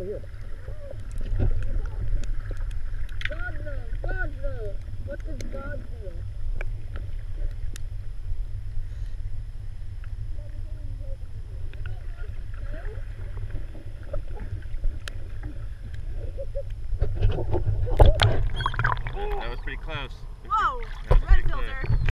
here. God no. What does God do? That was pretty close. Whoa! That was Red pretty filter. close.